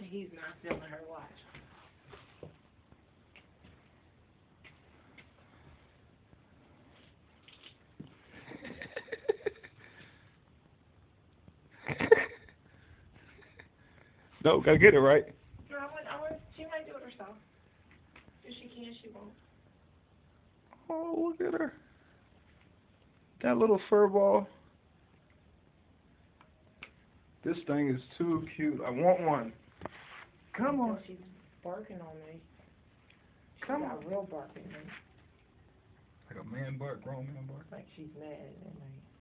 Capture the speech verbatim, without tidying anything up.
He's not stealing her watch. No, gotta get it right. No, I want, I want, she might do it herself. If she can, she won't. Oh, look at her. That little fur ball. This thing is too cute. I want one. Come on. She's barking on me. She Come got on. real barking. Like a man bark, grown man bark. Like she's mad at me.